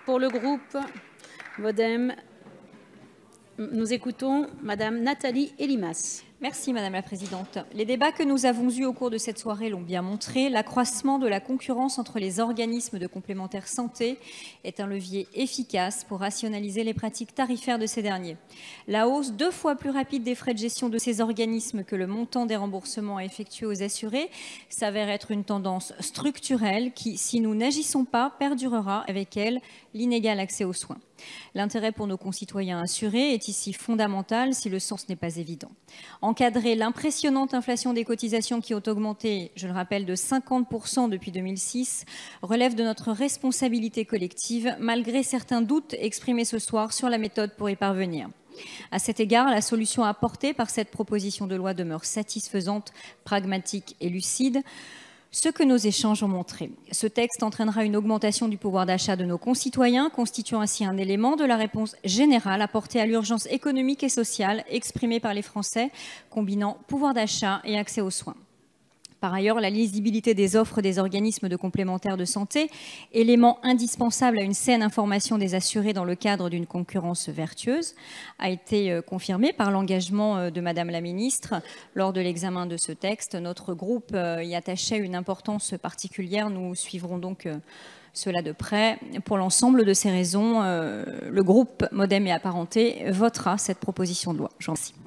Pour le groupe Modem, nous écoutons Madame Nathalie Elimas. Merci Madame la Présidente. Les débats que nous avons eus au cours de cette soirée l'ont bien montré. L'accroissement de la concurrence entre les organismes de complémentaire santé est un levier efficace pour rationaliser les pratiques tarifaires de ces derniers. La hausse 2 fois plus rapide des frais de gestion de ces organismes que le montant des remboursements effectués aux assurés s'avère être une tendance structurelle qui, si nous n'agissons pas, perdurera avec elle l'inégal accès aux soins. L'intérêt pour nos concitoyens assurés est ici fondamental si le sens n'est pas évident. Encadrer l'impressionnante inflation des cotisations qui ont augmenté, je le rappelle, de 50% depuis 2006, relève de notre responsabilité collective, malgré certains doutes exprimés ce soir sur la méthode pour y parvenir. À cet égard, la solution apportée par cette proposition de loi demeure satisfaisante, pragmatique et lucide. Ce que nos échanges ont montré. Ce texte entraînera une augmentation du pouvoir d'achat de nos concitoyens, constituant ainsi un élément de la réponse générale apportée à l'urgence économique et sociale exprimée par les Français, combinant pouvoir d'achat et accès aux soins. Par ailleurs, la lisibilité des offres des organismes de complémentaires de santé, élément indispensable à une saine information des assurés dans le cadre d'une concurrence vertueuse, a été confirmée par l'engagement de Madame la Ministre lors de l'examen de ce texte. Notre groupe y attachait une importance particulière. Nous suivrons donc cela de près. Pour l'ensemble de ces raisons, le groupe Modem et Apparentés votera cette proposition de loi. Je vous remercie.